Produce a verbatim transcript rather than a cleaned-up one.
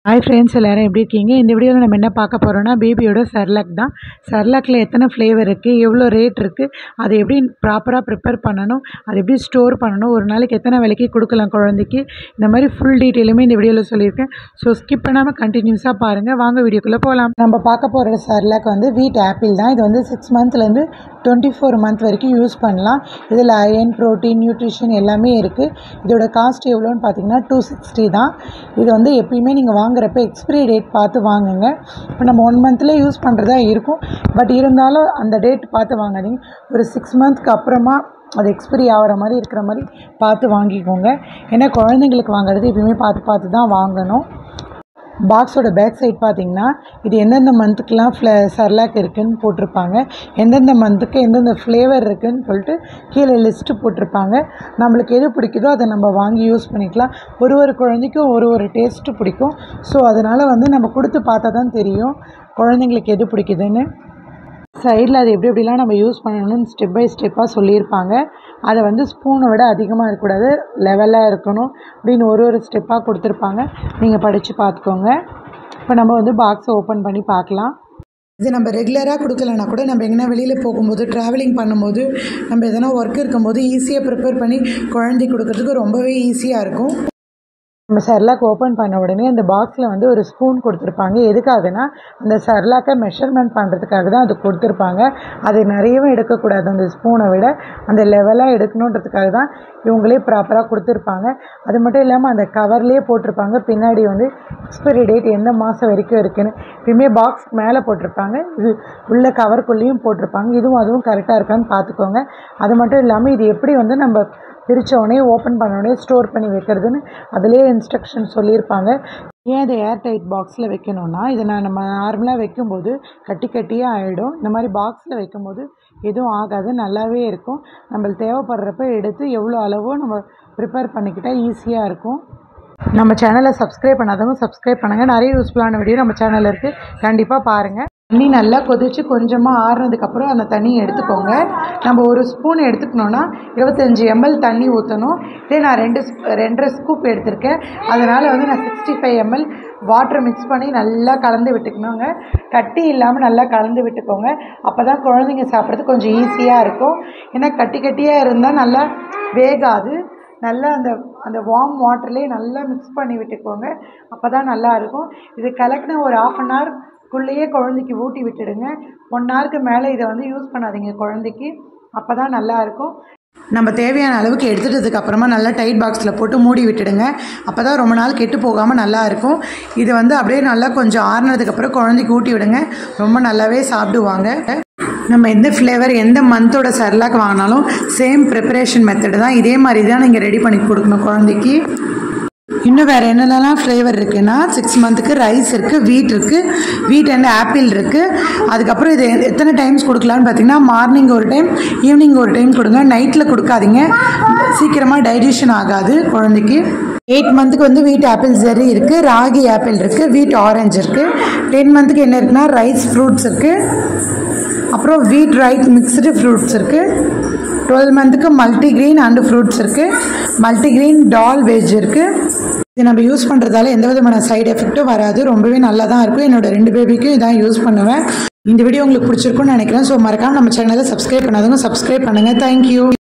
hi friends எல்லாரும் எப்படி இருக்கீங்க இந்த வீடியோல நம்ம என்ன பார்க்க போறோம்னா பேபியோட செர்லாக் தான் செர்லாக்ல எத்தனை ஃப்ளேவர் இருக்கு எவ்வளவு ரேட் இருக்கு அதை எப்படி ப்ராப்பரா ப்ரிப்பேர் பண்ணனும் அதை எப்படி ஸ்டோர் பண்ணனும் ஒரு நாளைக்கு எத்தனை வேளைக்கு கொடுக்கலாம் குழந்தைக்கு இந்த மாதிரி ஃபுல் டீடைலுமே இந்த வீடியோல சொல்லிருக்கேன் சோ ஸ்கிப் பண்ணாம கண்டினியூஸா பாருங்க வாங்க வீடியோக்குள்ள போலாம் நம்ம பார்க்க போற செர்லாக் வந்து வீட் ஆப்பிள் தான் இது வந்து six மந்த்ல இருந்து twenty-four மந்த் வரைக்கும் யூஸ் பண்ணலாம் இதுல அயன் புரோட்டீன் நியூட்ரிஷன் எல்லாமே இருக்கு இதோட காஸ்ட் எவ்வளவுன்னு பாத்தீங்கன்னா two sixty தான் இது வந்து எப்பவுமே நீங்க வாங்குறப்ப எக்ஸ்பைரி டேட் பார்த்து வாங்குங்க இப்போ நம்ம one மந்த்ல யூஸ் பண்றதா இருக்கும் பட் இருந்தாலும் அந்த டேட் பார்த்து வாங்காதீங்க ஒரு six மந்த்க்கு அப்புறமா அது எக்ஸ்பைரி ஆவற மாதிரி இருக்கிற மாதிரி பார்த்து வாங்கிக்கோங்க ஏன்னா குழந்தைகளுக்கு வாங்குறது எப்பவுமே பார்த்து பார்த்து தான் வாங்கணும் பாக்ஸோட பேக் சைடு பாத்தீங்கன்னா இது எந்தெந்த மந்த்க்குலாம் செர்லாக் இருக்குன்னு போட்டுருப்பாங்க எந்தெந்த மந்த்க்கு எந்தெந்த ஃப்ளேவர் இருக்குன்னு சொல்லிட்டு கீழே லிஸ்ட் போட்டுருப்பாங்க நமக்கு எது பிடிக்குதோ அதை நம்ம வாங்கி யூஸ் பண்ணிக்கலாம் ஒரு ஒரு குழந்தைக்கும் ஒரு ஒரு டேஸ்ட் பிடிக்கும் ஸோ அதனால வந்து நம்ம கொடுத்து பார்த்தா தான் தெரியும் குழந்தைங்களுக்கு எது பிடிக்குதுன்னு சைடில் அது எப்படி எப்படிலாம் நம்ம யூஸ் பண்ணணும்னு ஸ்டெப் பை ஸ்டெப்பாக சொல்லியிருப்பாங்க அதை வந்து ஸ்பூனை விட அதிகமாக இருக்கக்கூடாது லெவலாக இருக்கணும் அப்படின்னு ஒரு ஒரு ஸ்டெப்பாக கொடுத்துருப்பாங்க நீங்கள் படித்து பார்த்துக்கோங்க இப்போ நம்ம வந்து பாக்ஸை ஓப்பன் பண்ணி பார்க்கலாம் இது நம்ம ரெகுலராக கொடுக்கலனா கூட நம்ம எங்கன்னா வெளியில் போகும்போது ட்ராவலிங் பண்ணும்போது நம்ம எதனா ஒர்க் இருக்கும்போது ஈஸியாக ப்ரிப்பேர் பண்ணி குழந்தைக்கு கொடுக்கறதுக்கு ரொம்பவே ஈஸியாக இருக்கும் நம்ம செர்லாக் ஓப்பன் பண்ண உடனே அந்த பாக்ஸில் வந்து ஒரு ஸ்பூன் கொடுத்துருப்பாங்க எதுக்காகனா அந்த செர்லாக்கை மெஷர்மெண்ட் பண்ணுறதுக்காக தான் அது கொடுத்துருப்பாங்க அது நிறையவும் எடுக்கக்கூடாது அந்த ஸ்பூனை விட அந்த லெவலாக எடுக்கணுன்றதுக்காக தான் இவங்களே ப்ராப்பராக கொடுத்துருப்பாங்க அது மட்டும் இல்லாமல் அந்த கவர்லேயே போட்டிருப்பாங்க பின்னாடி வந்து எக்ஸ்பைரி டேட் எந்த மாதம் வரைக்கும் இருக்குன்னு எப்பயுமே பாக்ஸ் மேலே போட்டிருப்பாங்க இது உள்ள கவருக்குள்ளேயும் போட்டிருப்பாங்க இதுவும் அதுவும் கரெக்டாக இருக்கான்னு பார்த்துக்கோங்க அது மட்டும் இல்லாமல் இது எப்படி வந்து நம்ம பிரித்தோடனே ஓப்பன் பண்ணோடனே ஸ்டோர் பண்ணி வைக்கிறதுன்னு அதிலே இன்ஸ்ட்ரக்ஷன் சொல்லியிருப்பாங்க ஏன் இதை ஏர் டைட் பாக்ஸில் வைக்கணும்னா இதை நான் நம்ம நார்மலாக வைக்கும்போது கட்டி கட்டியாக ஆகிடும் இந்த மாதிரி பாக்ஸில் வைக்கும்போது எதுவும் ஆகாது நல்லாவே இருக்கும் நம்மளுக்கு தேவைப்படுறப்ப எடுத்து எவ்வளோ அளவோ நம்ம ப்ரிப்பேர் பண்ணிக்கிட்டால் ஈஸியாக இருக்கும் நம்ம சேனலை சப்ஸ்கிரைப் பண்ணாதவங்க சப்ஸ்கிரைப் பண்ணுங்கள் நிறைய யூஸ்ஃபுல்லான வீடியோ நம்ம சேனலில் இருக்குது கண்டிப்பாக பாருங்கள் தண்ணி நல்லா கொதித்து கொஞ்சமாக ஆறுனதுக்கப்புறம் அந்த தண்ணியை எடுத்துக்கோங்க நம்ம ஒரு ஸ்பூன் எடுத்துக்கணுன்னா இருபத்தஞ்சி எம்எல் தண்ணி ஊற்றணும் இதே நான் ரெண்டு ரெண்டரை ஸ்கூப் எடுத்திருக்கேன் அதனால் வந்து நான் sixty five ml water mix பண்ணி நல்லா கலந்து விட்டுக்கணுங்க கட்டி இல்லாமல் நல்லா கலந்து விட்டுக்கோங்க அப்போ தான் குழந்தைங்க சாப்பிட்றது கொஞ்சம் ஈஸியாக இருக்கும் ஏன்னா கட்டி கட்டியாக இருந்தால் நல்லா வேகாது நல்லா அந்த அந்த வார்ம் வாட்டர்லேயே நல்லா மிக்ஸ் பண்ணி விட்டுக்கோங்க அப்போ தான் நல்லாயிருக்கும் இது கலக்கின ஒரு ஆஃப் அன் ஹவர் குள்ளேயே குழந்தைக்கு ஊட்டி விட்டுடுங்க ஒன் ஹவருக்கு மேலே இதை வந்து யூஸ் பண்ணாதீங்க குழந்தைக்கு அப்போ தான் நல்லாயிருக்கும் நம்ம தேவையான அளவுக்கு எடுத்துட்டதுக்கு அப்புறமா நல்லா டைட் பாக்ஸில் போட்டு மூடி விட்டுடுங்க அப்போ தான் ரொம்ப நாள் கெட்டு போகாமல் நல்லாயிருக்கும் இது வந்து அப்படியே நல்லா கொஞ்சம் ஆறுனதுக்கப்புறம் குழந்தைக்கு ஊட்டி விடுங்க ரொம்ப நல்லாவே சாப்பிடுவாங்க நம்ம எந்த ஃப்ளேவர் எந்த மந்தோட செர்லாக் வாங்கினாலும் சேம் ப்ரிப்பரேஷன் மெத்தடு தான் இதே மாதிரி தான் நீங்கள் ரெடி பண்ணி கொடுக்கணும் குழந்தைக்கு இன்னும் வேறு என்னென்னலாம் ஃப்ளேவர் இருக்குன்னா சிக்ஸ் மந்த்துக்கு ரைஸ் இருக்குது வீட் இருக்குது வீட் அண்ட் ஆப்பிள் இருக்குது அதுக்கப்புறம் இது எத்தனை டைம்ஸ் கொடுக்கலான்னு பார்த்தீங்கன்னா மார்னிங் ஒரு டைம் ஈவினிங் ஒரு டைம் கொடுங்க நைட்டில் கொடுக்காதீங்க சீக்கிரமாக டைஜஷன் ஆகாது குழந்தைக்கு எயிட் மந்த்துக்கு வந்து வீட் ஆப்பிள் ஜெர்ரி இருக்குது ராகி ஆப்பிள் இருக்குது வீட் ஆரஞ்சு இருக்குது டென் மந்த்துக்கு என்ன இருக்குன்னா ரைஸ் ஃப்ரூட்ஸ் இருக்குது அப்புறம் வீட் ரைட் மிக்ஸ்டு ஃப்ரூட்ஸ் இருக்குது டுவெல் மந்த்துக்கு மல்டிக்ரெயின் அண்டு ஃப்ரூட்ஸ் இருக்குது மல்டிக்ரெயின் டால் வெஜ் இருக்குது இது நம்ம யூஸ் பண்ணுறதால எந்த விதமான சைடு எஃபெக்ட்டும் வராது ரொம்பவே நல்லா தான் இருக்கும் என்னோட ரெண்டு பேபிக்கும் இதான் யூஸ் பண்ணுவேன் இந்த வீடியோ உங்களுக்கு பிடிச்சிருக்குன்னு நினைக்கிறேன் ஸோ மறக்காம நம்ம சேனலை சப்ஸ்கிரைப் பண்ணாதவங்க சப்ஸ்கிரைப் பண்ணுங்கள் தேங்க்யூ